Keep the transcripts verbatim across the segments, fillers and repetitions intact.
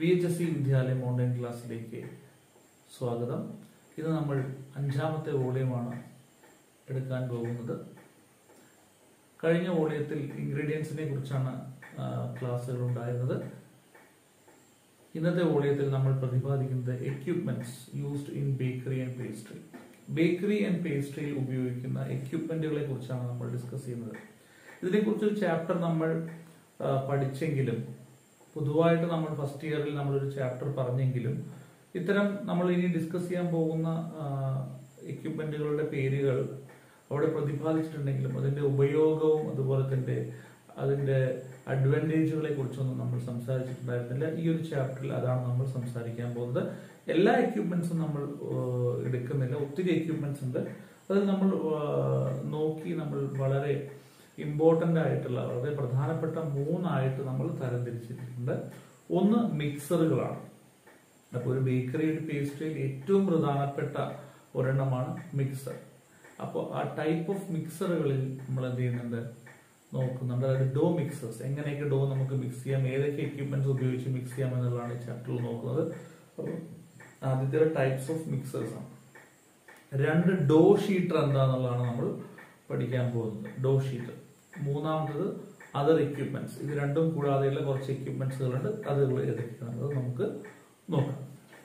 V H S C വിദ്യാലയം online ക്ലാസ്സിലേക്ക് സ്വാഗതം. ഇത് നമ്മൾ അഞ്ചാമത്തെ വോളിയമാണ് എടുക്കാൻ പോകുന്നത്. കഴിഞ്ഞ വോളിയത്തിൽ ഇൻഗ്രീഡിയൻസിനെ കുറിച്ചാണ് ക്ലാസ്സുകൾ ഉണ്ടായിരുന്നത്. ഇന്നത്തെ വോളിയത്തിൽ നമ്മൾ പ്രതിപാദിക്കുന്നത് equipments used in bakery and pastry. Bakery and പേസ്ട്രിയിൽ ഉപയോഗിക്കുന്ന എക്യുപ്മെന്റുകളെ കുറിച്ചാണ് നമ്മൾ ഡിസ്കസ് ചെയ്യുന്നത്. ഇതിനെക്കുറിച്ചൊരു ചാപ്റ്റർ നമ്മൾ പഠിച്ചെങ്കിലും പൊതുവായിട്ട് നമ്മൾ ഫസ്റ്റ് ഇയറിൽ നമ്മളൊരു ചാപ്റ്റർ പറഞ്ഞെങ്കിലും ഇത്തരം നമ്മൾ ഇനി ഡിസ്കസ് ചെയ്യാൻ പോകുന്ന എക്യുപ്മെന്റുകളുടെ പേരുകൾ അവിടെ പ്രതിപാദിച്ചിട്ടുണ്ടെങ്കിലും അതിന്റെ ഉപയോഗവും അതുപോലെ തന്നെ അതിന്റെ അഡ്വാൻറ്റേജുകളെ കുറിച്ചൊന്നും നമ്മൾ സംസാരിച്ചിട്ടുണ്ടായിരുന്നില്ല. ഈ ഒരു ചാപ്റ്ററിൽ അതാണ് നമ്മൾ സംസാരിക്കാൻ പോകുന്നത്. എല്ലാ എക്യുപ്മെന്റ്സും നമ്മൾ എടുക്കുന്നില്ല, ഒത്തിരി എക്യുപ്മെന്റ്സ് ഉണ്ട്. അതിൽ നമ്മൾ നോക്കി നമ്മൾ വളരെ ഇമ്പോർട്ടന്റ് ആയിട്ടുള്ള വളരെ പ്രധാനപ്പെട്ട മൂന്നായിട്ട് നമ്മൾ തരംതിരിച്ചിട്ടുണ്ട്. ഒന്ന് മിക്സറുകളാണ്. അപ്പോൾ ഒരു ബേക്കറി ഒരു പേസ്ട്രിയിൽ ഏറ്റവും പ്രധാനപ്പെട്ട ഒരെണ്ണമാണ് മിക്സർ. അപ്പോൾ ആ ടൈപ്പ് ഓഫ് മിക്സറുകളിൽ നമ്മൾ എന്ത് ചെയ്യുന്നുണ്ട്, നോക്കുന്നുണ്ട്. അതായത് ഡോ മിക്സേഴ്സ്, എങ്ങനെയൊക്കെ ഡോ നമുക്ക് മിക്സ് ചെയ്യാം, ഏതൊക്കെ എക്യുപ്മെന്റ്സ് ഉപയോഗിച്ച് മിക്സ് ചെയ്യാം എന്നുള്ളതാണ് ഈ ചാപ്റ്ററിൽ നോക്കുന്നത്. അപ്പോൾ ആദ്യത്തെ ടൈപ്സ് ഓഫ് മിക്സേഴ്സ് ആണ്. രണ്ട് ഡോ ഷീറ്റർ എന്താന്നുള്ളതാണ് നമ്മൾ പഠിക്കാൻ പോകുന്നത്, ഡോ ഷീറ്റർ. മൂന്നാമത്തത് അതർ എക്യുപ്മെന്റ്സ്. ഇത് രണ്ടും കൂടാതെയുള്ള കുറച്ച് എക്യുപ്മെന്റ്സുകളുണ്ട്, അതുകൾ ഏതൊക്കെയാണെന്നത് നമുക്ക് നോക്കാം.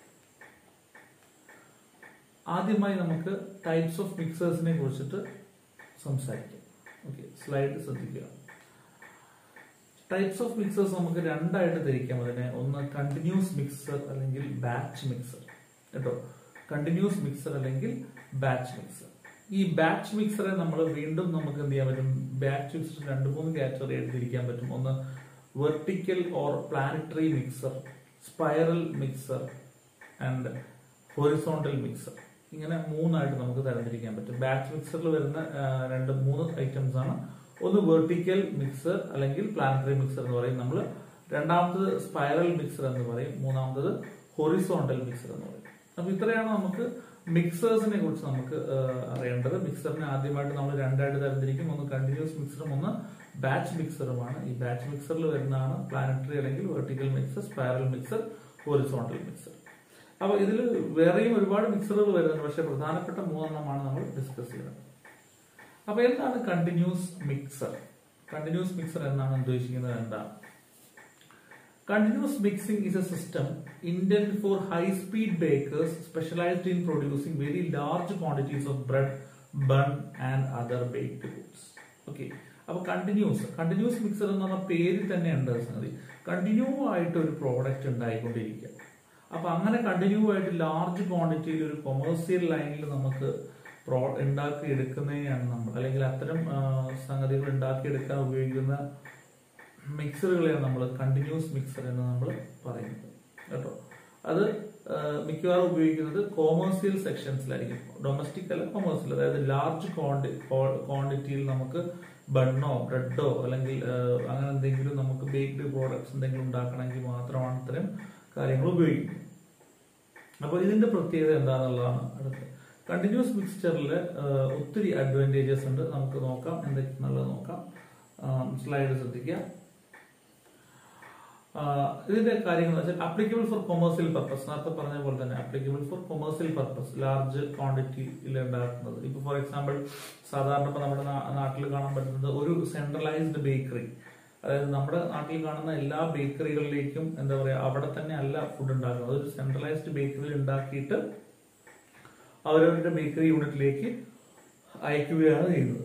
ആദ്യമായി നമുക്ക് ടൈപ്സ് ഓഫ് മിക്സേഴ്സിനെ കുറിച്ചിട്ട് സംസാരിക്കാം. ഓക്കെ, സ്ലൈഡ് ശ്രദ്ധിക്കുക. ടൈപ്സ് ഓഫ് മിക്സേഴ്സ് നമുക്ക് രണ്ടായിട്ട് തിരിക്കാം അതിനെ. ഒന്ന് കണ്ടിന്യൂസ് മിക്സർ അല്ലെങ്കിൽ ബാച്ച് മിക്സർ കേട്ടോ. കണ്ടിന്യൂസ് മിക്സർ അല്ലെങ്കിൽ ബാച്ച് മിക്സർ. ഈ ബാച്ച് മിക്സറെ നമ്മൾ വീണ്ടും നമുക്ക് എന്ത് ചെയ്യാൻ പറ്റും, ബാച്ച് മിക്സർ രണ്ട് മൂന്ന് കാറ്റഗറി ആയിട്ട് തിരിക്കാൻ പറ്റും. ഒന്ന് vertical or planetary mixer, spiral mixer and horizontal mixer. ഇങ്ങനെ മൂന്നായിട്ട് നമുക്ക് തരംതിരിക്കാൻ പറ്റും. ബാച്ച് മിക്സറിൽ വരുന്ന രണ്ട് മൂന്ന് ഐറ്റംസ് ആണ്. ഒന്ന് വെർട്ടിക്കൽ മിക്സർ അല്ലെങ്കിൽ പ്ലാനറ്ററി മിക്സർ എന്ന് പറയും നമ്മൾ. രണ്ടാമത്തത് സ്പൈറൽ മിക്സർ എന്ന് പറയും. മൂന്നാമത്തത് ഹൊറിസോണ്ടൽ മിക്സർ എന്ന് പറയും. അപ്പൊ ഇത്രയാണ് നമുക്ക് മിക്സേഴ്സിനെ കുറിച്ച് നമുക്ക് അറിയേണ്ടത്. മിക്സറിനെ ആദ്യമായിട്ട് നമ്മൾ രണ്ടായിട്ട് തരംതിരിക്കും. ഒന്ന് കണ്ടിന്യൂസ് മിക്സറും ഒന്ന് ബാച്ച് മിക്സറുമാണ്. ഈ ബാച്ച് മിക്സറിൽ വരുന്നതാണ് പ്ലാനറ്ററി അല്ലെങ്കിൽ vertical mixer, spiral mixer, horizontal mixer. അപ്പൊ ഇതിൽ വേറെയും ഒരുപാട് മിക്സറുകൾ വരുന്നുണ്ട്, പക്ഷെ പ്രധാനപ്പെട്ട മൂന്നെണ്ണമാണ് നമ്മൾ ഡിസ്കസ് ചെയ്യുന്നത്. അപ്പൊ എന്താണ് കണ്ടിന്യൂസ് മിക്സർ? കണ്ടിന്യൂസ് മിക്സർ എന്നാണ് ഉദ്ദേശിക്കുന്നത് എന്താണ്? Continuous mixing is a system intended for high-speed bakers specialized in producing very large quantities of bread, bun and other baked goods. Okay. അപ്പോൾ കണ്ടിന്യൂസ് കണ്ടിന്യൂസ് മിക്സർ എന്ന് പറഞ്ഞ പേരിൽ തന്നെ ഉണ്ട് സംഗതി. കണ്ടിന്യൂ ആയിട്ട് ഒരു പ്രോഡക്റ്റ് ഉണ്ടായിക്കൊണ്ടിരിക്കുക. അപ്പൊ അങ്ങനെ കണ്ടിന്യൂ ആയിട്ട് ലാർജ് ക്വാണ്ടിറ്റിയിൽ ഒരു കൊമേഴ്സ്യൽ ലൈനിൽ നമുക്ക് പ്രോ ഉണ്ടാക്കി എടുക്കുന്നതിനാണ് നമ്മൾ, അല്ലെങ്കിൽ അത്തരം സംഗതികൾ ഉണ്ടാക്കിയെടുക്കാൻ ഉപയോഗിക്കുന്ന മിക്സറുകളെയാണ് നമ്മൾ കണ്ടിന്യൂസ് മിക്സർ എന്ന് നമ്മൾ പറയുന്നത് കേട്ടോ. അത് മിക്കവാറും ഉപയോഗിക്കുന്നത് കൊമേഴ്സ്യൽ സെക്ഷൻസിലായിരിക്കും, ഡൊമസ്റ്റിക് അല്ല കൊമേഴ്സ്യൽ. അതായത് ലാർജ് ക്വാണ്ടിറ്റിയിൽ നമുക്ക് ബണ്ണോ ബ്രെഡോ അല്ലെങ്കിൽ അങ്ങനെ എന്തെങ്കിലും നമുക്ക് ബേക്ക്ഡ് പ്രോഡക്ട്സ് എന്തെങ്കിലും ഉണ്ടാക്കണമെങ്കിൽ മാത്രമാണ് ഇത്തരം കാര്യങ്ങൾ ഉപയോഗിക്കുന്നത്. അപ്പൊ ഇതിന്റെ പ്രത്യേകത എന്താണെന്നുള്ളതാണ് അടുത്ത്. കണ്ടിന്യൂസ് മിക്സ്ചറിൽ ഒത്തിരി അഡ്വാൻറ്റേജസ് ഉണ്ട്, നമുക്ക് നോക്കാം എന്തൊക്കെയാണെന്നുള്ളത് നോക്കാം. സ്ലൈഡ് ശ്രദ്ധിക്കുക. ഇതിന്റെ കാര്യങ്ങൾ വെച്ചാൽ അപ്ലിക്കബിൾ ഫോർ കൊമേഴ്സ്യൽ പർപ്പസ്, നേരത്തെ പറഞ്ഞ പോലെ തന്നെ applicable for commercial purpose, large ക്വാണ്ടിറ്റിയിൽ ഉണ്ടാക്കുന്നത്. ഇപ്പൊ ഫോർ എക്സാമ്പിൾ സാധാരണ ഇപ്പൊ നമ്മുടെ നാട്ടിൽ കാണാൻ പറ്റുന്നത് ഒരു സെൻട്രലൈസ്ഡ് ബേക്കറി. അതായത് നമ്മുടെ നാട്ടിൽ കാണുന്ന എല്ലാ ബേക്കറികളിലേക്കും എന്താ പറയാ, അവിടെ തന്നെ അല്ല ഫുഡ് ഉണ്ടാക്കുന്നത്. ഒരു സെൻട്രലൈസ്ഡ് ബേക്കറിയിൽ ഉണ്ടാക്കിയിട്ട് അവരവരുടെ ബേക്കറി യൂണിറ്റിലേക്ക് അയക്കുകയാണ് ചെയ്യുന്നത്.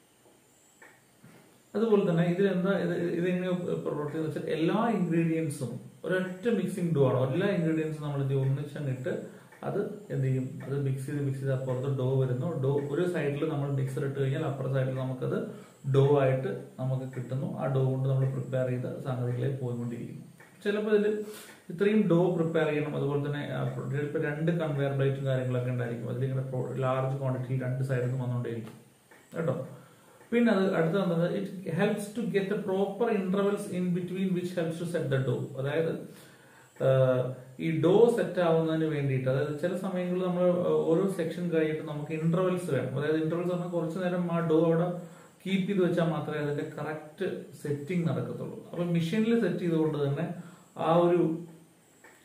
അതുപോലെ തന്നെ ഇതിലെന്താ ഇതെങ്ങനെ പ്രവർത്തിക്കുന്ന വെച്ചാൽ എല്ലാ ഇൻഗ്രീഡിയൻസും ഒരൊറ്റ മിക്സിംഗ് ഡോ ആണ്. എല്ലാ ഇൻഗ്രീഡിയൻസും നമ്മൾ ഇത് ഒന്നിച്ചങ്ങിട്ട് അത് എന്ത് ചെയ്യും, അത് മിക്സ് ചെയ്ത് മിക്സ് ചെയ്ത് അപ്പുറത്ത് ഡോ വരുന്നു. ഡോ ഒരു സൈഡിൽ നമ്മൾ മിക്സർ ഇട്ട് കഴിഞ്ഞാൽ അപ്പുറത്തെ സൈഡിൽ നമുക്കത് ഡോ ആയിട്ട് നമുക്ക് കിട്ടുന്നു. ആ ഡോ കൊണ്ട് നമ്മൾ പ്രിപ്പയർ ചെയ്ത സംഗതികളെ പോയിക്കൊണ്ടിരിക്കുന്നു. ചിലപ്പോൾ ഇതിൽ ഇത്രയും ഡോ പ്രിപ്പയർ ചെയ്യണം. അതുപോലെ തന്നെ ചിലപ്പോൾ രണ്ട് കൺവെയർ ബെൽറ്റും കാര്യങ്ങളൊക്കെ ഉണ്ടായിരിക്കും. അതിലിങ്ങനെ ലാർജ് ക്വാണ്ടിറ്റിയിൽ രണ്ട് സൈഡിൽ നിന്ന് വന്നുകൊണ്ടേയിരിക്കും കേട്ടോ. പിന്നെ അത് അടുത്ത വന്നത് it helps to get a proper intervals in between which helps to set the dough. അതായത് ഈ ഡോ സെറ്റ് ആവുന്നതിന് വേണ്ടിയിട്ട്, അതായത് ചില സമയങ്ങളിൽ നമ്മൾ ഓരോ സെക്ഷൻ കഴിഞ്ഞിട്ട് നമുക്ക് ഇന്റർവെൽസ് വേണം. അതായത് ഇന്റർവെൽസ് പറഞ്ഞാൽ കുറച്ചു നേരം ആ ഡോ അവിടെ കീപ്പ് ചെയ്ത് വെച്ചാൽ മാത്രമേ അതിന്റെ കറക്റ്റ് സെറ്റിംഗ് നടക്കത്തുള്ളൂ. അപ്പൊ മെഷീനിൽ സെറ്റ് ചെയ്തുകൊണ്ട് തന്നെ ആ ഒരു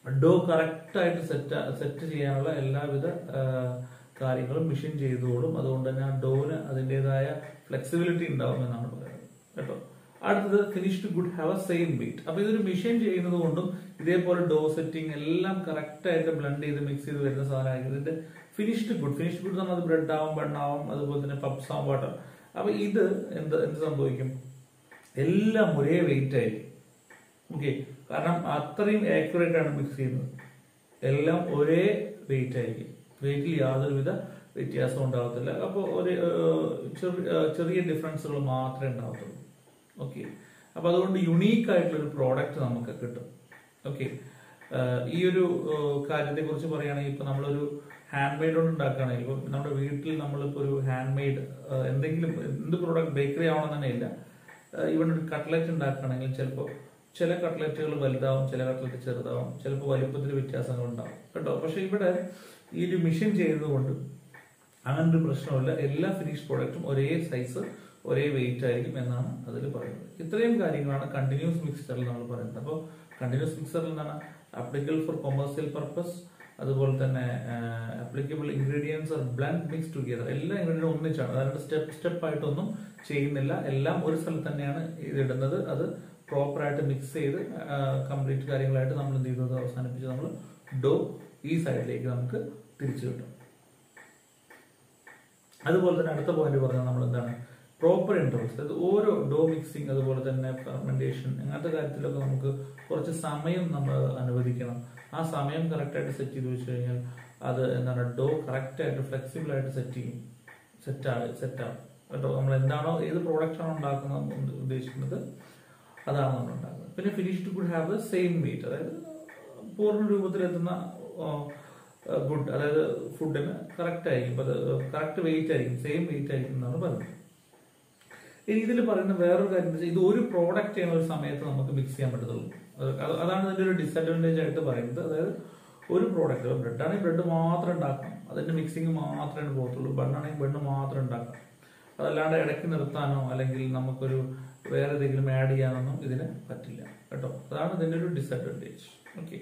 ഡോ കറക്റ്റ് ആയിട്ട് സെറ്റ് സെറ്റ് ചെയ്യാനുള്ള എല്ലാവിധ കാര്യങ്ങളും മെഷീൻ ചെയ്തോളും. അതുകൊണ്ട് തന്നെ ആ ഡോന് അതിൻ്റെതായ ഫ്ലെക്സിബിലിറ്റി ഉണ്ടാവും എന്നാണ് പറയുന്നത് കേട്ടോ. അടുത്തത് finished good have a same weight. അപ്പൊ ഇതൊരു മെഷീൻ ചെയ്യുന്നത് കൊണ്ടും ഇതേപോലെ ഡോ സെറ്റിംഗ് എല്ലാം കറക്റ്റ് ആയിട്ട് ബ്ലെൻഡ് ചെയ്ത് മിക്സ് ചെയ്ത് വരുന്ന സാധനമായിരിക്കും ഇതിന്റെ ഫിനിഷ്ഡ് ഗുഡ്. ഫിനിഷ്ഡ് ഗുഡ് നമ്മൾ ബ്രെഡ് ആവും, ബണ്ണാവും, അതുപോലെ തന്നെ പപ്സ് ആവും, വാട്ടർ. അപ്പൊ ഇത് എന്ത് എന്ത് സംഭവിക്കും, എല്ലാം ഒരേ വെയിറ്റ് ആയിരിക്കും. ഓക്കെ, കാരണം അത്രയും ആക്യുറേറ്റ് ആണ് മിക്സ് ചെയ്യുന്നത്. എല്ലാം ഒരേ വെയിറ്റ് ആയിരിക്കും, വെയിറ്റിൽ യാതൊരുവിധ വ്യത്യാസം ഉണ്ടാകത്തില്ല. അപ്പോൾ ഒരു ചെറിയ ഡിഫറൻസുകൾ മാത്രമേ ഉണ്ടാകത്തുള്ളൂ. ഓക്കെ, അപ്പൊ അതുകൊണ്ട് യുണീക്ക് ആയിട്ടുള്ള ഒരു പ്രോഡക്റ്റ് നമുക്ക് കിട്ടും. ഓക്കെ, ഈ ഒരു കാര്യത്തെ കുറിച്ച് പറയുകയാണെങ്കിൽ ഇപ്പൊ നമ്മളൊരു ഹാൻഡ് മെയ്ഡ് കൊണ്ട് ഉണ്ടാക്കുകയാണെങ്കിൽ ഇപ്പൊ നമ്മുടെ വീട്ടിൽ നമ്മളിപ്പോ ഒരു ഹാൻഡ് മെയ്ഡ് എന്തെങ്കിലും എന്ത് പ്രോഡക്റ്റ് ബേക്കറി ആവണം തന്നെ ഇല്ല, ഈവൻ ഒരു കട്ട്ലറ്റ് ഉണ്ടാക്കുകയാണെങ്കിൽ ചിലപ്പോൾ ചില കട്ട്ലറ്റുകൾ വലുതാവും, ചില കട്ട്ലറ്റ് ചെറുതാവും, ചിലപ്പോൾ വലുപ്പത്തിൽ വ്യത്യാസങ്ങൾ ഉണ്ടാവും കേട്ടോ. പക്ഷെ ഇവിടെ ഈ ഒരു മെഷീൻ ചെയ്യുന്നത് കൊണ്ട് അങ്ങനെ ഒരു പ്രശ്നമില്ല. എല്ലാ ഫിനിഷ് പ്രോഡക്റ്റും ഒരേ സൈസ് ഒരേ വെയിറ്റ് ആയിരിക്കും എന്നാണ് അതിൽ പറയുന്നത്. ഇത്രയും കാര്യങ്ങളാണ് കണ്ടിന്യൂസ് മിക്സറിൽ നമ്മൾ പറയുന്നത്. അപ്പോൾ കണ്ടിന്യൂസ് മിക്സറിൽ എന്താണ് അപ്ലിക്കബിൾ ഫോർ കൊമേഴ്സ്യൽ പർപ്പസ്, അതുപോലെ തന്നെ applicable ingredients are blend mix together. എല്ലാ ഇൻഗ്രീഡിയൻറ്റും ഒന്നിച്ചാണ്, അതായത് സ്റ്റെപ്പ് സ്റ്റെപ്പ് ആയിട്ടൊന്നും ചെയ്യുന്നില്ല, എല്ലാം ഒരു സ്ഥലത്ത് തന്നെയാണ് ഇതിടുന്നത്. അത് പ്രോപ്പറായിട്ട് മിക്സ് ചെയ്ത് കംപ്ലീറ്റ് കാര്യങ്ങളായിട്ട് നമ്മൾ എന്ത് ചെയ്യുന്നത് അവസാനിപ്പിച്ച് നമ്മൾ ഡോ ഈ സൈഡിലേക്ക് നമുക്ക് തിരിച്ചു കിട്ടും. അതുപോലെ തന്നെ അടുത്ത പോയിന്റ് പറഞ്ഞാൽ നമ്മൾ എന്താണ് പ്രോപ്പർ ഇന്റർവൽസ്, അതായത് ഓരോ ഡോ മിക്സിങ് അതുപോലെ തന്നെ ഫെർമെന്റേഷൻ അങ്ങനത്തെ കാര്യത്തിലൊക്കെ നമുക്ക് കുറച്ച് സമയം നമ്മൾ അനുവദിക്കണം. ആ സമയം കറക്റ്റായിട്ട് സെറ്റ് ചെയ്ത് വെച്ച് കഴിഞ്ഞാൽ അത് എന്താണ് ഡോ കറക്റ്റായിട്ട് ഫ്ലെക്സിബിൾ ആയിട്ട് സെറ്റ് ചെയ്യും, സെറ്റാണ് സെറ്റാവും കേട്ടോ. നമ്മൾ എന്താണോ ഏത് പ്രോഡക്റ്റ് ആണോ ഉണ്ടാക്കുന്നത് ഉദ്ദേശിക്കുന്നത് അതാണ് നമ്മൾ ഉണ്ടാക്കുന്നത്. പിന്നെ finished good have the same weight, അതായത് പൂർണ്ണ രൂപത്തിലെത്തുന്ന ഗുഡ്, അതായത് ഫുഡിന് കറക്റ്റ് ആയിരിക്കും, അത് കറക്റ്റ് വെയിറ്റ് ആയിരിക്കും, സെയിം വെയിറ്റ് ആയിരിക്കും എന്നാണ് പറയുന്നത്. ഇനി ഇതിൽ പറയുന്ന വേറൊരു കാര്യം എന്ന് വെച്ചാൽ ഇത് ഒരു പ്രോഡക്റ്റ് ആണ് ഒരു സമയത്ത് നമുക്ക് മിക്സ് ചെയ്യാൻ പറ്റത്തുള്ളൂ. അതാണ് ഇതിന്റെ ഒരു ഡിസഡ്വാൻറ്റേജ് ആയിട്ട് പറയുന്നത്. അതായത് ഒരു പ്രോഡക്റ്റ്, ബ്രെഡ് ആണെങ്കിൽ ബ്രെഡ് മാത്രം ഉണ്ടാക്കണം, അതിന്റെ മിക്സിങ് മാത്രമേ പോകത്തുള്ളൂ. ബണ്ണാണെങ്കിൽ ബണ്ണ് മാത്രം ഉണ്ടാക്കാം. അതല്ലാണ്ട് ഇടയ്ക്ക് നിർത്താനോ അല്ലെങ്കിൽ നമുക്കൊരു വേറെ എന്തെങ്കിലും ആഡ് ചെയ്യാനൊന്നും ഇതിന് പറ്റില്ല കേട്ടോ. അതാണ് ഇതിന്റെ ഒരു ഡിസഡ്വാൻറ്റേജ്. ഓക്കെ,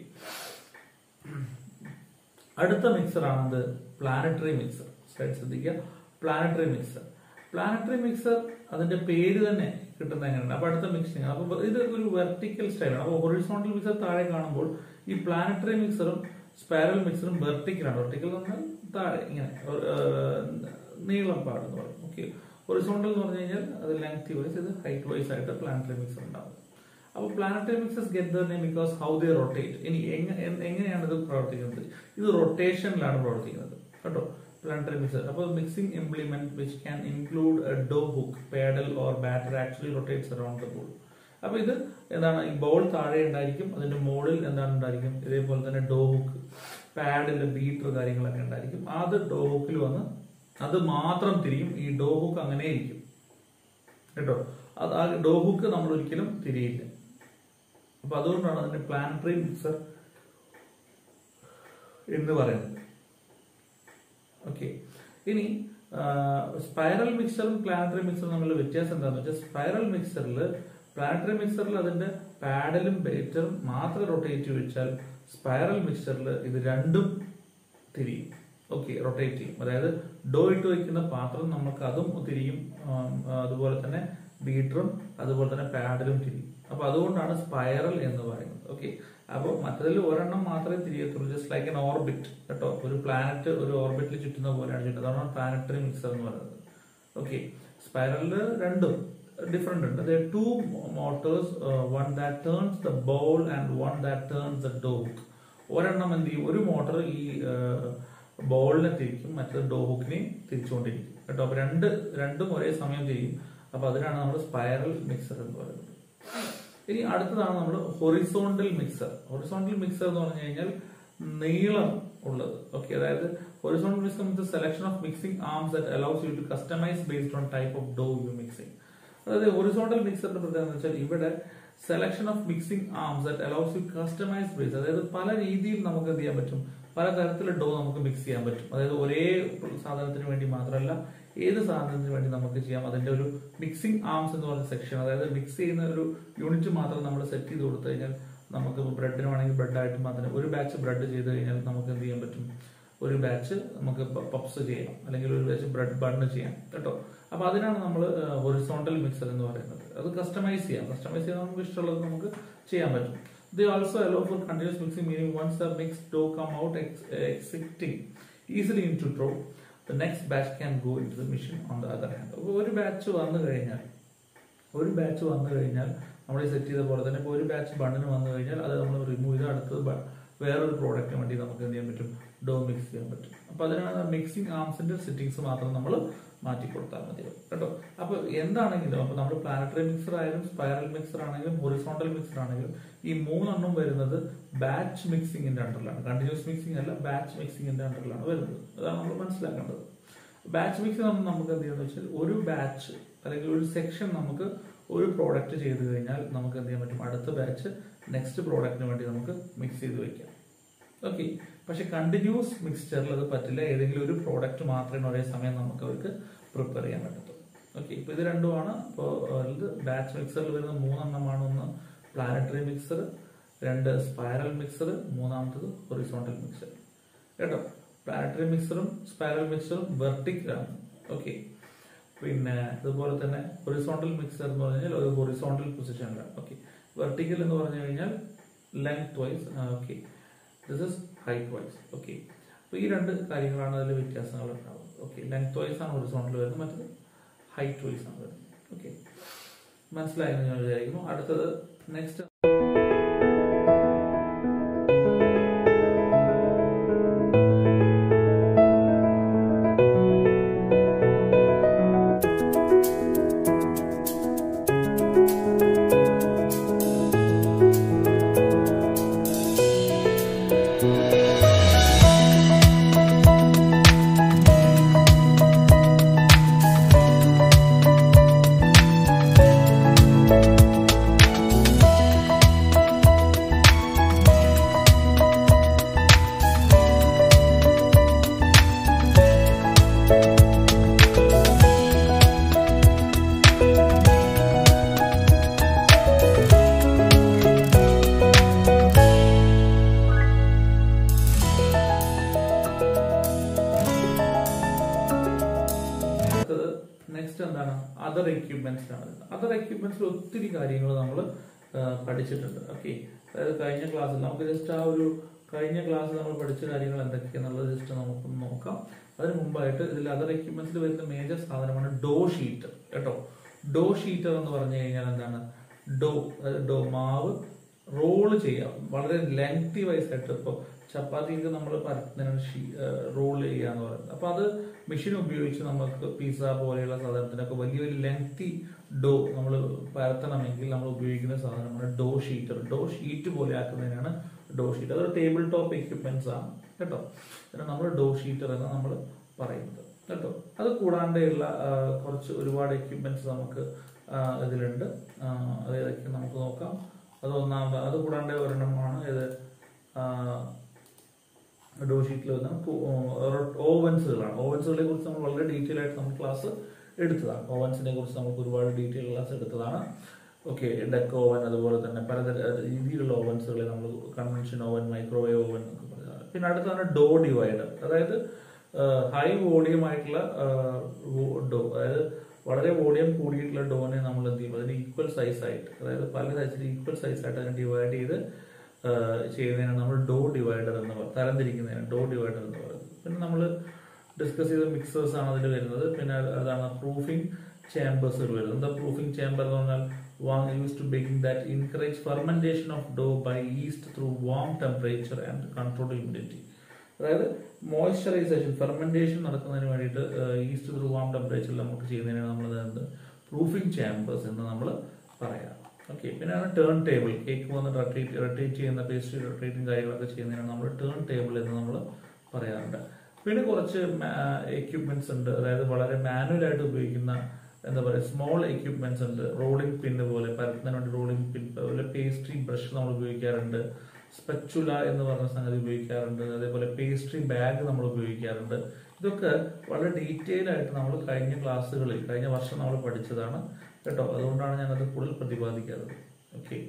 അടുത്ത മിക്സർ ആണത് പ്ലാനറ്ററി മിക്സർ. സൈഡ് ശ്രദ്ധിക്കുക, പ്ലാനറ്ററി മിക്സർ. പ്ലാനറ്ററി മിക്സർ അതിന്റെ പേര് തന്നെ കിട്ടുന്നത് എങ്ങനെയാണ്. അപ്പൊ അടുത്ത മിക്സിങ്, അപ്പൊ ഇത് ഒരു വെർട്ടിക്കൽ സ്റ്റൈലാണ്. അപ്പൊ ഹൊറിസോണ്ടൽ മിക്സർ താഴെ കാണുമ്പോൾ ഈ പ്ലാനറ്ററി മിക്സറും സ്പൈറൽ മിക്സറും വെർട്ടിക്കലാണ്. വെർട്ടിക്കൽ എന്ന് പറഞ്ഞാൽ താഴെ ഇങ്ങനെ നീളം പാടുന്നു പറയും. ഓക്കെ, ഹൊറിസോണ്ടൽ എന്ന് പറഞ്ഞു കഴിഞ്ഞാൽ അത് ലെങ്ത് വൈസ്, ഇത് ഹൈറ്റ് വൈസ് ആയിട്ട് പ്ലാനറ്ററി മിക്സർ ഉണ്ടാവും. അപ്പോൾ planetary mixers get their name because how they rotate. ഇനി എങ്ങനെയാണ് ഇത് പ്രവർത്തിക്കുന്നത്? ഇത് റൊട്ടേഷനിലാണ് പ്രവർത്തിക്കുന്നത് കേട്ടോ, പ്ലാനറ്ററി മിക്സർ. അപ്പോൾ mixing implement which can include a dough hook, paddle or batter actually rotates around the bowl. അപ്പൊ ഇത് എന്താണ്, ഈ ബോൾ താഴെ ഉണ്ടായിരിക്കും, അതിന്റെ മുകളിൽ എന്താണ് ഉണ്ടായിരിക്കും, ഇതേപോലെ തന്നെ ഡോ ഹുക്ക്, പാഡിൽ ബീറ്റർ കാര്യങ്ങളൊക്കെ ഉണ്ടായിരിക്കും. അത് ഡോ ഹുക്കിൽ വന്ന് അത് മാത്രം തിരിയും. ഈ ഡോ ഹുക്ക് അങ്ങനെ ഇരിക്കും കേട്ടോ. അത് ആ ഡോ ഹുക്ക് നമ്മൾ ഒരിക്കലും തിരിയില്ല. അപ്പൊ അതുകൊണ്ടാണ് അതിന്റെ പ്ലാനറ്ററി മിക്സർ എന്ന് പറയുന്നത്. ഓക്കെ, ഇനി സ്പൈറൽ മിക്സറും പ്ലാനറ്ററി മിക്സറും തമ്മിലുള്ള വ്യത്യാസം എന്താണെന്ന് വെച്ചാൽ സ്പൈറൽ മിക്സറിൽ പ്ലാനറ്ററി മിക്സറിൽ അതിന്റെ പാഡലും ബേറ്ററും മാത്രം റൊട്ടേറ്റ് വെച്ചാൽ സ്പൈറൽ മിക്സറിൽ ഇത് രണ്ടും തിരിയും. ഓക്കെ, റൊട്ടേറ്റ് ചെയ്യും. അതായത് ഡോ ഇട്ട് വയ്ക്കുന്ന പാത്രം നമുക്ക് അതും തിരിയും, അതുപോലെ തന്നെ ബീറ്ററും അതുപോലെ തന്നെ പാഡലും തിരിയും. അപ്പൊ അതുകൊണ്ടാണ് സ്പൈറൽ എന്ന് പറയുന്നത്. ഓക്കെ, അപ്പോൾ മറ്റതിൽ ഒരെണ്ണം മാത്രമേ തിരിയത്തുള്ളൂ, ജസ്റ്റ് ലൈക്ക് എൻ ഓർബിറ്റ് കേട്ടോ. ഒരു പ്ലാനറ്റ് ഒരു ഓർബിറ്റിൽ ചുറ്റുന്ന പോലെയാണ് ചുറ്റുന്നത്. അതാണ് പ്ലാനറ്ററി മിക്സർ എന്ന് പറയുന്നത്. ഓക്കെ, സ്പൈറലില് രണ്ടും ഡിഫറെന്റ് ഉണ്ട്. There are two motors, uh, one that turns the ball and one that turns the dough hook. ഒരെണ്ണം എന്ത് ചെയ്യും, ഒരു മോട്ടർ ഈ ബോളിനെ തിരിക്കും, മറ്റൊരു ഡോ ഹുക്കിനെ തിരിച്ചുകൊണ്ടിരിക്കും കേട്ടോ. അപ്പൊ രണ്ട് രണ്ടും ഒരേ സമയം തിരിയും. അപ്പൊ അതിനാണ് നമ്മൾ സ്പൈറൽ മിക്സർ എന്ന് പറയുന്നത്. ഇനി അടുത്തതാണ് നമ്മൾ ഹൊറിസോണ്ടൽ മിക്സർ. ഹൊറിസോണ്ടൽ മിക്സർ എന്ന് പറഞ്ഞു കഴിഞ്ഞാൽ നീളം ഉള്ളത്. ഓക്കെ, അതായത് horizontal mixer means selection of mixing arms that allows you to customize based on type of dough you mixing. അതായത് ഹൊറിസോണ്ടൽ മിക്സറിന്റെ പ്രത്യേകത എന്ന് വെച്ചാൽ ഇവിടെ selection of mixing arms that allows you customize base, അതായത് പല രീതിയിൽ നമുക്ക് എന്ത് ചെയ്യാൻ പറ്റും, പല തരത്തിലുള്ള ഡോ നമുക്ക് മിക്സ് ചെയ്യാൻ പറ്റും. അതായത് ഒരേ സാധനത്തിന് വേണ്ടി മാത്രമല്ല, ഏത് സാധനത്തിന് വേണ്ടി നമുക്ക് ചെയ്യാം. അതിന്റെ ഒരു മിക്സിംഗ് ആർംസ് എന്ന് പറഞ്ഞ സെക്ഷൻ, അതായത് മിക്സ് ചെയ്യുന്ന ഒരു യൂണിറ്റ് മാത്രം നമ്മൾ സെറ്റ് ചെയ്ത് കൊടുത്തു കഴിഞ്ഞാൽ നമുക്ക് ബ്രെഡിന് വേണമെങ്കിൽ ബ്രെഡായിട്ട് മാത്രം ഒരു ബാച്ച് ബ്രെഡ് ചെയ്ത് കഴിഞ്ഞാൽ നമുക്ക് എന്ത് ചെയ്യാൻ പറ്റും, ഒരു ബാച്ച് നമുക്ക് പപ്സ് ചെയ്യാം, അല്ലെങ്കിൽ ഒരു ബാച്ച് ബ്രെഡ് ബണ്ണ് ചെയ്യാം കേട്ടോ. അപ്പൊ അതിനാണ് നമ്മൾ ഹൊറിസോണ്ടൽ മിക്സർ എന്ന് പറയുന്നത്. അത് കസ്റ്റമൈസ് ചെയ്യാം, കസ്റ്റമൈസ് ചെയ്യാൻ നമുക്ക് ഇഷ്ടമുള്ളത് നമുക്ക് ചെയ്യാൻ പറ്റും. They also allow for continuous mixing, meaning once the mixed dough come out extracting easily into dough, the next batch can go into the machine on the other hand. ഒരു batch വന്നു കഴിഞ്ഞാൽ ഒരു ബാച്ച് വന്നു കഴിഞ്ഞാൽ നമ്മൾ set ചെയ്ത പോലെ തന്നെ ഇപ്പോൾ ഒരു ബാച്ച് ബണ്ണിന് വന്നു കഴിഞ്ഞാൽ അത് നമ്മൾ റിമൂവ് ചെയ്ത് അടുത്തത് വേറൊരു പ്രോഡക്റ്റിന് വേണ്ടി നമുക്ക് എന്ത് ചെയ്യാൻ പറ്റും, ഡോ മിക്സ് ചെയ്യാൻ പറ്റും. അപ്പൊ അതിനാണ് മിക്സിംഗ് ആംസിന്റെ സെറ്റിംഗ്സ് മാത്രം നമ്മൾ മാറ്റി കൊടുത്താൽ മതി കേട്ടോ. അപ്പൊ എന്താണെങ്കിലും അപ്പൊ നമ്മൾ പ്ലാനറ്ററി മിക്സർ ആയാലും സ്പൈറൽ മിക്സർ ആണെങ്കിലും ഹൊറിസോണ്ടൽ മിക്സർ ആണെങ്കിലും ഈ മൂന്നെണ്ണം വരുന്നത് ബാച്ച് മിക്സിംഗിന്റെ അണ്ടറിലാണ്. കണ്ടിന്യൂസ് മിക്സിംഗ് അല്ല, ബാച്ച് മിക്സിംഗിന്റെ അണ്ടറിലാണ് വരുന്നത്. അതാണ് നമ്മൾ മനസ്സിലാക്കേണ്ടത്. ബാച്ച് മിക്സിംഗ് നമുക്ക് എന്ത് ചെയ്യാന്ന് വെച്ചാൽ ഒരു ബാച്ച് അല്ലെങ്കിൽ ഒരു സെക്ഷൻ നമുക്ക് ഒരു പ്രോഡക്റ്റ് ചെയ്ത് കഴിഞ്ഞാൽ നമുക്ക് എന്ത് ചെയ്യാൻ പറ്റും, അടുത്ത ബാച്ച് നെക്സ്റ്റ് പ്രോഡക്റ്റിന് വേണ്ടി നമുക്ക് മിക്സ് ചെയ്ത് വെക്കാം. ഓക്കെ. പക്ഷെ കണ്ടിന്യൂസ് മിക്സ്ചറിൽ അത് പറ്റില്ല. ഏതെങ്കിലും ഒരു പ്രോഡക്റ്റ് മാത്രമേ ഒരേ സമയം നമുക്ക് അവർക്ക് പ്രിപ്പയർ ചെയ്യാൻ പറ്റത്തുള്ളൂ. ഓക്കെ. ഇപ്പൊ ഇത് രണ്ടുമാണ്. ഇപ്പോൾ ബാച്ച് മിക്സറിൽ വരുന്ന മൂന്നെണ്ണമാണ്. ഒന്ന് പ്ലാനറ്ററി മിക്സർ, രണ്ട് സ്പൈറൽ മിക്സർ, മൂന്നാമത്തത് ഹൊറിസോണ്ടൽ മിക്സർ കേട്ടോ. പ്ലാനറ്ററി മിക്സറും സ്പൈറൽ മിക്സറും വെർട്ടിക്കലാണ്. ഓക്കെ. പിന്നെ അതുപോലെ തന്നെ ഹൊറിസോണ്ടൽ മിക്സർ എന്ന് പറഞ്ഞാൽ ഒരു ഹൊറിസോണ്ടൽ പൊസിഷനിലാണ്. ഓക്കെ. വെർട്ടിക്കൽ എന്ന് പറഞ്ഞു കഴിഞ്ഞാൽ length wise. Okay. This is height wise. Okay. അപ്പൊ ഈ രണ്ട് കാര്യങ്ങളാണ് അതിൽ വ്യത്യാസങ്ങൾ ഉണ്ടാവുന്നത്. ഓക്കെ. ലെങ്ത് വൈസ് ആണ് ഹൊറിസോണ്ടൽ വരുന്നത്, മറ്റത് ഹൈറ്റ് വൈസ് ആണ് വരുന്നത്. ഓക്കെ. മനസ്സിലായെന്ന് ഞാൻ വിചാരിക്കുന്നു. അടുത്തത് നെക്സ്റ്റ് നെക്സ്റ്റ് എന്താണ്, അതർ എക്യുപ്മെന്റ്സ് ആണ്. അതർ എക്യുപ്മെന്റ്സിൽ ഒത്തിരി കാര്യങ്ങൾ നമ്മൾ പഠിച്ചിട്ടുണ്ട്. ഓക്കെ. അതായത് കഴിഞ്ഞ ക്ലാസ്സിൽ നമുക്ക് ജസ്റ്റ് ആ ഒരു കഴിഞ്ഞ ക്ലാസ്സിൽ നമ്മൾ പഠിച്ച കാര്യങ്ങൾ എന്തൊക്കെയാണെന്നുള്ളത് ജസ്റ്റ് നമുക്കൊന്ന് നോക്കാം. അതിന് മുമ്പായിട്ട് ഇതിൽ അതർ എക്യുപ്മെന്റ്സിൽ വരുന്ന മേജർ സാധനമാണ് ഡോ ഷീറ്റർ കേട്ടോ. ഡോ ഷീറ്റർ എന്ന് പറഞ്ഞു കഴിഞ്ഞാൽ എന്താണ്, ഡോ അതായത് ഡോ മാവ് റോള് ചെയ്യാം വളരെ ലെങ്തി വൈസ് ആയിട്ട്. ഇപ്പോൾ ചപ്പാത്തിക്ക് നമ്മൾ പരത്തുന്നതിനാണ് റോൾ ചെയ്യുക എന്ന് പറയുന്നത്. അപ്പൊ അത് മെഷീൻ ഉപയോഗിച്ച് നമുക്ക് പിസ്സ പോലെയുള്ള സാധനത്തിനൊക്കെ വലിയ വലിയ ലെങ്തി ഡോ നമ്മൾ പരത്തണമെങ്കിൽ നമ്മൾ ഉപയോഗിക്കുന്ന സാധനമാണ് ഡോ ഷീറ്റർ. ഡോ ഷീറ്റ് പോലെ ആക്കുന്നതിനാണ് ഡോ ഷീറ്റ്. അതൊരു ടേബിൾ ടോപ്പ് എക്യുപ്മെന്റ്സ് ആണ് കേട്ടോ. പിന്നെ നമ്മൾ ഡോ ഷീറ്റർ എന്ന് നമ്മൾ പറയുന്നത് കേട്ടോ. അത് കൂടാതെയുള്ള കുറച്ച് ഒരുപാട് എക്യുപ്മെന്റ്സ് നമുക്ക് ഇതിലുണ്ട്. അത് ഏതൊക്കെ നമുക്ക് നോക്കാം. അത് ഒന്നാമത് അത് കൂടാണ്ട് ഒരെണ്ണമാണ് ഇത് ഡോ ഷീറ്റിൽ വരുന്ന ഓവൻസുകളാണ്. ഓവൻസുകളെ കുറിച്ച് നമ്മൾ വളരെ ഡീറ്റെയിൽ ആയിട്ട് നമ്മൾ ക്ലാസ് എടുത്തതാണ്. ഓവൻസിനെ കുറിച്ച് നമുക്ക് ഒരുപാട് ഡീറ്റെയിൽ ക്ലാസ് എടുത്തതാണ്. ഓക്കെ. ഡെക്ക് ഓവൻ, അതുപോലെ തന്നെ പലതര രീതിയിലുള്ള ഓവൻസുകളെ നമ്മൾ കൺവെൻഷൻ ഓവൻ, മൈക്രോവേവ് ഓവൻ എന്നൊക്കെ പറയുന്നത്. പിന്നെ അടുത്താണ് ഡോ ഡിവൈഡർ. അതായത് ഹൈ വോളിയം ആയിട്ടുള്ള ഡോ, അതായത് വളരെ വോളിയം കൂടിയിട്ടുള്ള ഡോനെ നമ്മൾ എന്ത് ചെയ്യും, അതിന് ഈക്വൽ സൈസ് ആയിട്ട്, അതായത് പല സൈസിൽ ഈക്വൽ സൈസ് ആയിട്ട് അതിനെ ഡിവൈഡ് ചെയ്ത് ചെയ്യുന്നതിനാണ് നമ്മൾ ഡോ ഡിവൈഡർ എന്ന് പറയുന്നത്. തരംതിരിക്കുന്നതിനാണ് ഡോ ഡിവൈഡർ എന്ന് പറയുന്നത്. പിന്നെ നമ്മൾ ഡിസ്കസ് ചെയ്ത മിക്സേഴ്സ് ആണ് അതിൽ വരുന്നത്. പിന്നെ അതാണ് പ്രൂഫിംഗ് ചേമ്പേഴ്സ് വരുന്നത്. എന്താ പ്രൂഫിംഗ് ചേമ്പർ എന്ന് പറഞ്ഞാൽ one used to baking that encourage fermentation of dough by yeast through warm temperature and controlled humidity. അതായത് മോയ്സ്ചറൈസേഷൻ, ഫെർമെന്റേഷൻ നടക്കുന്നതിന് വേണ്ടിയിട്ട് ഈസ്റ്റ് ത്രൂ വാം ടെമ്പറേച്ചറിൽ നമുക്ക് ചെയ്യുന്നതിനാണ് നമ്മൾ പ്രൂഫിംഗ് ചേമ്പേഴ്സ് എന്ന് നമ്മൾ പറയാം. ഓക്കെ. പിന്നെയാണ് ടേൺ ടേബിൾ. കേക്ക് വന്ന് റൊട്ടേറ്റ് റൊട്ടേറ്റ് ചെയ്യുന്ന പേസ്ട്രി റൊട്ടേറ്റിംഗ് കാര്യങ്ങളൊക്കെ ചെയ്യുന്നതിനാണ് നമ്മൾ ടേൺ ടേബിൾ എന്ന് നമ്മൾ പറയാറുണ്ട്. പിന്നെ കുറച്ച് എക്യുപ്മെന്റ്സ് ഉണ്ട്. അതായത് വളരെ മാനുവൽ ആയിട്ട് ഉപയോഗിക്കുന്ന എന്താ പറയുക സ്മോൾ എക്യുപ്മെന്റ്സ് ഉണ്ട്. റോളിംഗ് പിൻ പോലെ പരത്തുന്നതിന് വേണ്ടി റോളിംഗ് പിൻ, അതുപോലെ പേസ്ട്രി ബ്രഷ് നമ്മൾ ഉപയോഗിക്കാറുണ്ട്. സ്പെച്ചുല എന്ന് പറഞ്ഞ സംഗതി ഉപയോഗിക്കാറുണ്ട്. അതേപോലെ പേസ്ട്രി ബാഗ് നമ്മൾ ഉപയോഗിക്കാറുണ്ട്. ഇതൊക്കെ വളരെ ഡീറ്റെയിൽ ആയിട്ട് നമ്മൾ കഴിഞ്ഞ ക്ലാസ്സുകളിൽ കഴിഞ്ഞ വർഷം നമ്മൾ പഠിച്ചതാണ് കേട്ടോ. അതുകൊണ്ടാണ് ഞാനത് കൂടുതൽ പ്രതിപാദിക്കാറുള്ളത്. ഓക്കെ.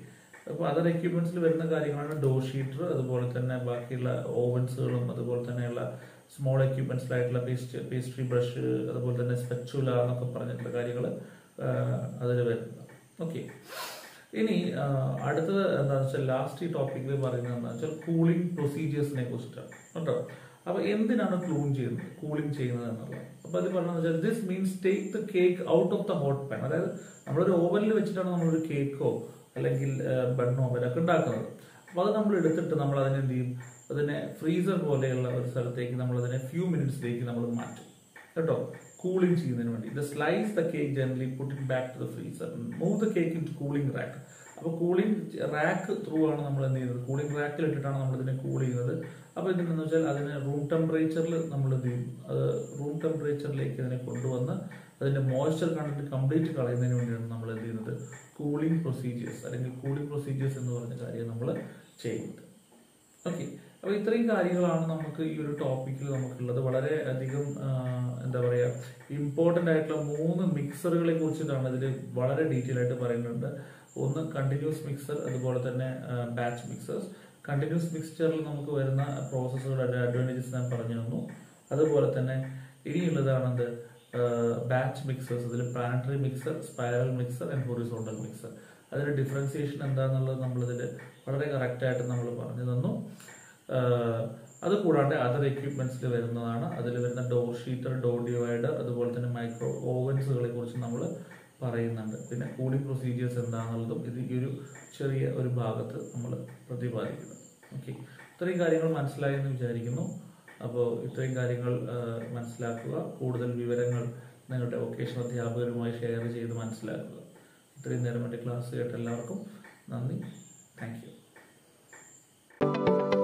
അപ്പോൾ അതർ എക്യുപ്മെന്റ്സിൽ വരുന്ന കാര്യങ്ങളാണ് ഡോ ഷീറ്റർ, അതുപോലെ തന്നെ ബാക്കിയുള്ള ഓവൻസുകളും അതുപോലെ തന്നെയുള്ള സ്മോൾ എക്യുപ്മെന്റ്സിലായിട്ടുള്ള പേസ്റ്റ് പേസ്ട്രി ബ്രഷ്, അതുപോലെ തന്നെ സ്പെച്ചുല എന്നൊക്കെ പറഞ്ഞിട്ടുള്ള കാര്യങ്ങൾ അതിൽ വരുന്നത്. ഓക്കെ, ഇനി അടുത്തത് എന്താണെന്ന് വെച്ചാൽ ലാസ്റ്റ് ഈ ടോപ്പിക്കിൽ പറയുന്നത് എന്താണെന്ന് വെച്ചാൽ കൂളിംഗ് പ്രൊസീജിയേഴ്സിനെ കുറിച്ചിട്ടാണ് കേട്ടോ. അപ്പൊ എന്തിനാണ് ക്ലൂൺ ചെയ്യുന്നത് കൂളിംഗ് ചെയ്യുന്നത് എന്നുള്ളത്? അപ്പൊ അത് പറഞ്ഞതെന്ന് വെച്ചാൽ this means take the cake out of the hot pan. അതായത് നമ്മളൊരു ഓവനിൽ വെച്ചിട്ടാണ് നമ്മളൊരു കേക്കോ അല്ലെങ്കിൽ ബണ്ണോ അവരൊക്കെ ഉണ്ടാക്കുന്നത്. അപ്പൊ അത് നമ്മൾ എടുത്തിട്ട് നമ്മൾ അതിനെ എന്ത് ചെയ്യും, അതിനെ ഫ്രീസർ പോലെയുള്ള ഒരു സ്ഥലത്തേക്ക് നമ്മൾ അതിനെ ഫ്യൂ മിനിറ്റ്സിലേക്ക് നമ്മൾ മാറ്റും കേട്ടോ, കൂളിംഗ് ചെയ്യുന്നതിന് വേണ്ടി. The slice the cake generally put it back to the freezer, move the cake into cooling rack. അപ്പൊ കൂളിംഗ് റാക്ക് ത്രൂ ആണ് നമ്മൾ എന്ത് ചെയ്യുന്നത്, കൂളിംഗ് റാക്കിൽ ഇട്ടിട്ടാണ് നമ്മൾ ഇതിനെ കൂൾ ചെയ്യുന്നത്. അപ്പൊ എന്തെന്ന് വെച്ചാൽ അതിന് റൂം ടെമ്പറേച്ചറിൽ നമ്മൾ എന്ത് ചെയ്യും, അത് റൂം ടെമ്പറേച്ചറിലേക്ക് അതിനെ കൊണ്ടുവന്ന് അതിന്റെ മോയ്സ്ചർ കണ്ടന്റ് കംപ്ലീറ്റ് കളയുന്നതിന് വേണ്ടിയാണ് നമ്മൾ എന്ത് ചെയ്യുന്നത്, കൂളിംഗ് പ്രൊസീജിയേഴ്സ് അല്ലെങ്കിൽ കൂളിംഗ് പ്രൊസീജിയേഴ്സ് എന്ന് പറഞ്ഞ കാര്യം നമ്മൾ ചെയ്യുന്നത്. ഓക്കെ, അപ്പൊ ഇത്രയും കാര്യങ്ങളാണ് നമുക്ക് ഈ ഒരു ടോപ്പിക്കിൽ നമുക്കുള്ളത്. വളരെ അധികം എന്താ പറയാ ഇമ്പോർട്ടന്റ് ആയിട്ടുള്ള മൂന്ന് മിക്സറുകളെ കുറിച്ചിട്ടാണ് ഇതിൽ വളരെ ഡീറ്റെയിൽ ആയിട്ട് പറയുന്നുണ്ട്. ഒന്ന് കണ്ടിന്യൂസ് മിക്സർ, അതുപോലെ തന്നെ ബാച്ച് മിക്സേഴ്സ്. കണ്ടിന്യൂസ് മിക്സ്ചറിൽ നമുക്ക് വരുന്ന പ്രോസസ്സുകളുടെ അഡ്വാൻറ്റേജസ് ഞാൻ പറഞ്ഞു തന്നു. അതുപോലെ തന്നെ ഇനിയുള്ളതാണ് എന്ത് ബാച്ച് മിക്സേഴ്സ്. ഇതിൽ planetary mixer, spiral mixer and horizontal mixer. അതിന്റെ ഡിഫറൻസിയേഷൻ എന്താണെന്നുള്ളത് നമ്മളിതിൽ വളരെ കറക്റ്റായിട്ട് നമ്മൾ പറഞ്ഞു തന്നു. അത് കൂടാണ്ട് അതർ എക്യുപ്മെന്റ്സിൽ വരുന്നതാണ്. അതിൽ വരുന്ന ഡോർ ഷീറ്റർ, ഡോർ ഡിവൈഡർ, അതുപോലെ തന്നെ മൈക്രോ ഓവൻസുകളെ കുറിച്ച് നമ്മൾ പറയുന്നുണ്ട്. പിന്നെ കൂളിംഗ് പ്രൊസീജിയേഴ്സ് എന്താണെന്നുള്ളതും ഇത് ഈ ഒരു ചെറിയ ഒരു ഭാഗത്ത് നമ്മൾ പ്രതിപാദിക്കുന്നത്. ഓക്കെ, ഇത്രയും കാര്യങ്ങൾ മനസ്സിലായി എന്ന് വിചാരിക്കുന്നു. അപ്പോൾ ഇത്രയും കാര്യങ്ങൾ മനസ്സിലാക്കുക. കൂടുതൽ വിവരങ്ങൾ നിങ്ങളുടെ വൊക്കേഷണൽ അധ്യാപകരുമായി ഷെയർ ചെയ്ത് മനസ്സിലാക്കുക. ഇത്രയും നേരം എൻ്റെ ക്ലാസ് കേട്ട എല്ലാവർക്കും നന്ദി. Thank U.